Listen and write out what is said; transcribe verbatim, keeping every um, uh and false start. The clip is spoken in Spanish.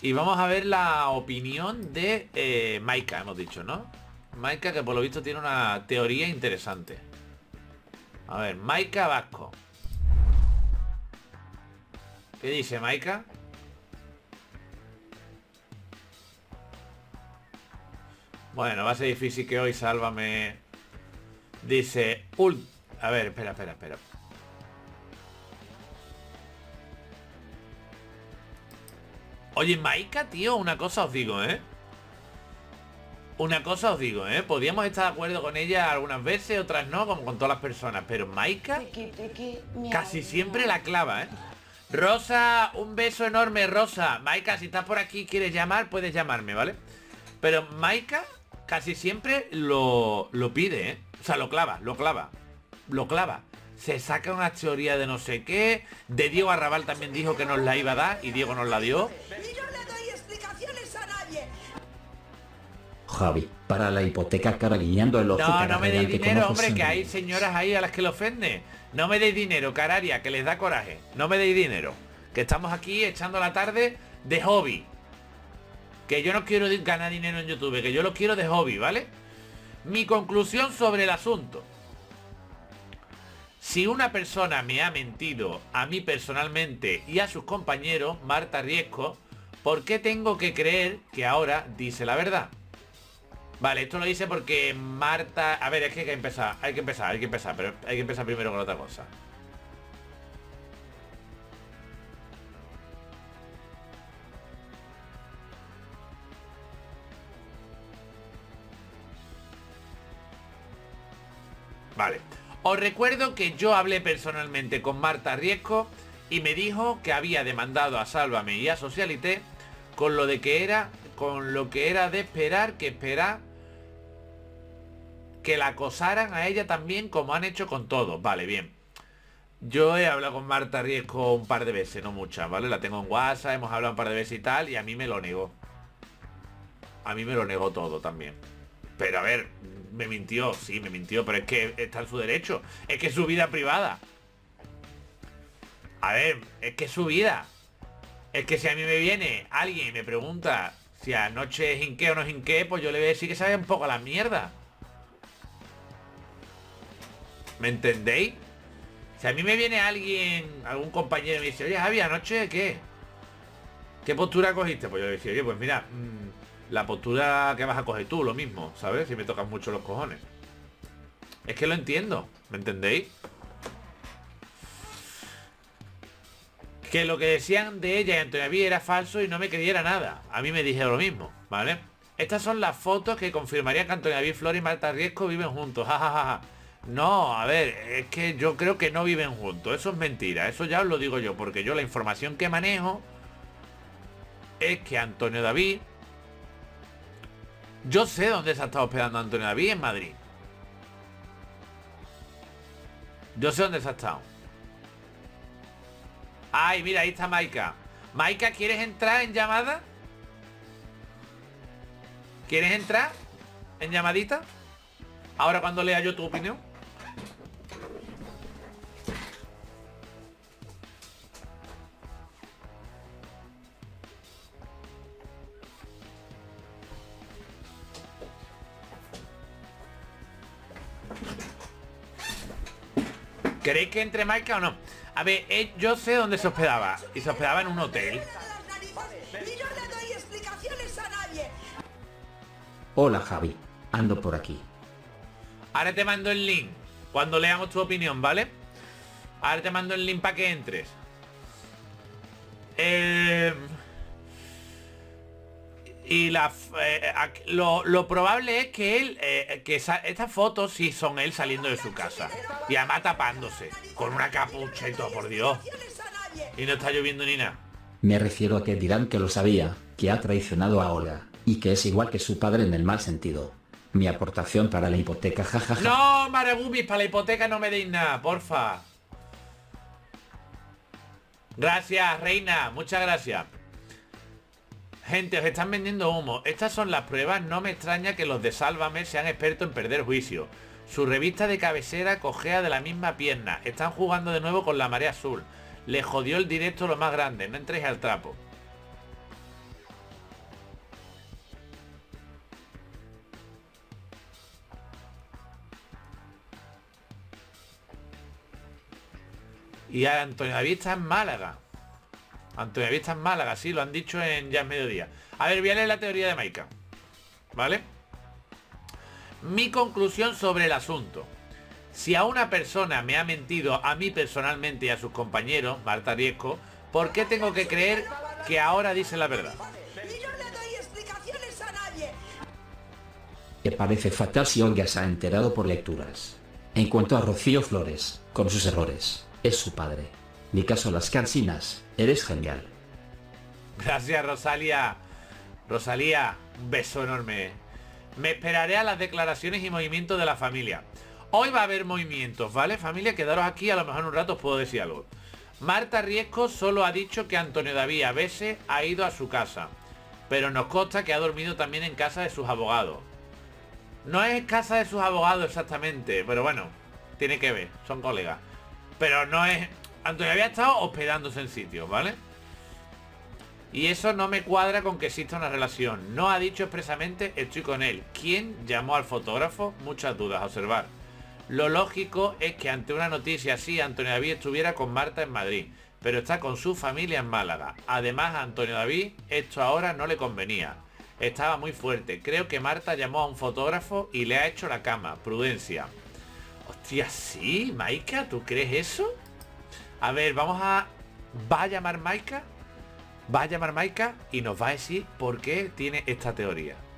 Y vamos a ver la opinión de eh, Maika, hemos dicho, ¿no? Maika, que por lo visto tiene una teoría interesante. A ver, Maika Vasco. ¿Qué dice Maika? Bueno, va a ser difícil que hoy Sálvame. Dice... Ul... A ver, espera, espera, espera. Oye, Maika, tío, una cosa os digo, ¿eh? Una cosa os digo, ¿eh? Podríamos estar de acuerdo con ella algunas veces, otras no, como con todas las personas. Pero Maika casi siempre la clava, ¿eh? Rosa, un beso enorme, Rosa. Maika, si estás por aquí, quieres llamar, puedes llamarme, ¿vale? Pero Maika casi siempre lo, lo pide, ¿eh? O sea, lo clava, lo clava. Lo clava. Se saca una teoría de no sé qué. De Diego Arrabal también dijo que nos la iba a dar y Diego nos la dio. Y yo le doy explicaciones a nadie. Javi, para la hipoteca cara guiñando el ojo. No, no me deis dinero, hombre, que hay señoras ahí a las que le ofende. No me deis dinero, cararia, que les da coraje. No me deis dinero. Que estamos aquí echando la tarde de hobby. Que yo no quiero ganar dinero en YouTube, que yo lo quiero de hobby, ¿vale? Mi conclusión sobre el asunto. Si una persona me ha mentido a mí personalmente y a sus compañeros, Marta Riesco, ¿por qué tengo que creer que ahora dice la verdad? Vale, esto lo dice porque Marta... A ver, es que hay que empezar, hay que empezar, hay que empezar, pero hay que empezar primero con otra cosa. Vale. Os recuerdo que yo hablé personalmente con Marta Riesco y me dijo que había demandado a Sálvame y a Socialité con lo de que era, con lo que era de esperar que esperar que la acosaran a ella también como han hecho con todos. Vale, bien. Yo he hablado con Marta Riesco un par de veces, no muchas, ¿vale? La tengo en WhatsApp, hemos hablado un par de veces y tal, y a mí me lo negó. A mí me lo negó todo también. Pero a ver, me mintió, sí, me mintió, pero es que está en su derecho. Es que es su vida privada. A ver, es que es su vida. Es que si a mí me viene alguien y me pregunta si anoche hinqué o no hinqué, pues yo le voy a decir que sabe un poco a la mierda. ¿Me entendéis? Si a mí me viene alguien, algún compañero y me dice, oye Javi, anoche ¿qué? ¿Qué postura cogiste? Pues yo le decía, oye, pues mira, mmm, la postura que vas a coger tú, lo mismo, ¿sabes? Si me tocas mucho los cojones. Es que lo entiendo, ¿me entendéis? Que lo que decían de ella y Antonio David era falso y no me creyera nada. A mí me dijeron lo mismo, ¿vale? Estas son las fotos que confirmarían que Antonio David Flores y Marta Riesco viven juntos. Ja, ja, ja, ja. No, a ver, es que yo creo que no viven juntos. Eso es mentira, eso ya os lo digo yo, porque yo la información que manejo es que Antonio David... Yo sé dónde se ha estado hospedando Antonio David, en Madrid. Yo sé dónde se ha estado. Ay, mira, ahí está Maika. Maika, ¿quieres entrar en llamada? ¿Quieres entrar en llamadita? Ahora cuando lea yo tu opinión. ¿Queréis que entre Maika o no? A ver, eh, yo sé dónde se hospedaba. Y se hospedaba en un hotel. Y yo le doy explicaciones a nadie. Hola Javi, ando por aquí. Ahora te mando el link cuando leamos tu opinión, ¿vale? Ahora te mando el link para que entres. Eh... Y la, eh, lo, lo probable es que él, eh, que esa, estas fotos sí son él saliendo de su casa. Y además tapándose, con una capucha y todo, por Dios. Y no está lloviendo ni nada. Me refiero a que dirán que lo sabía, que ha traicionado a Olga, y que es igual que su padre en el mal sentido. Mi aportación para la hipoteca, jajaja. No, Maragubis, para la hipoteca no me deis nada, porfa. Gracias, reina, muchas gracias. Gente, os están vendiendo humo. Estas son las pruebas. No me extraña que los de Sálvame sean expertos en perder juicio. Su revista de cabecera cojea de la misma pierna. Están jugando de nuevo con la marea azul. Le jodió el directo lo más grande. No entréis al trapo. Y Antonio David está en Málaga. Antonio David está en Málaga, sí, lo han dicho en Ya es Mediodía. A ver, voy a leer la teoría de Maika, ¿vale? Mi conclusión sobre el asunto. Si a una persona me ha mentido a mí personalmente y a sus compañeros, Marta Riesco, ¿por qué tengo que creer que ahora dice la verdad? Y no le doy explicaciones a nadie. Me parece fatal si Olga se ha enterado por lecturas. En cuanto a Rocío Flores, con sus errores, es su padre. Mi caso las cansinas, eres genial. Gracias, Rosalía. Rosalía, un beso enorme. Me esperaré a las declaraciones y movimientos de la familia. Hoy va a haber movimientos, ¿vale, familia? Quedaros aquí, a lo mejor en un rato os puedo decir algo. Marta Riesco solo ha dicho que Antonio David a veces ha ido a su casa, pero nos consta que ha dormido también en casa de sus abogados. No es casa de sus abogados exactamente, pero bueno, tiene que ver, son colegas. Pero no es... Antonio David ha estado hospedándose en sitios, ¿vale? Y eso no me cuadra con que exista una relación. No ha dicho expresamente estoy con él. ¿Quién llamó al fotógrafo? Muchas dudas a observar. Lo lógico es que ante una noticia así Antonio David estuviera con Marta en Madrid, pero está con su familia en Málaga. Además a Antonio David esto ahora no le convenía. Estaba muy fuerte. Creo que Marta llamó a un fotógrafo y le ha hecho la cama. Prudencia. Hostia, ¿sí? Maika, ¿tú crees eso? A ver, vamos a... ¿Va a llamar Maika? Va a llamar Maika y nos va a decir por qué tiene esta teoría.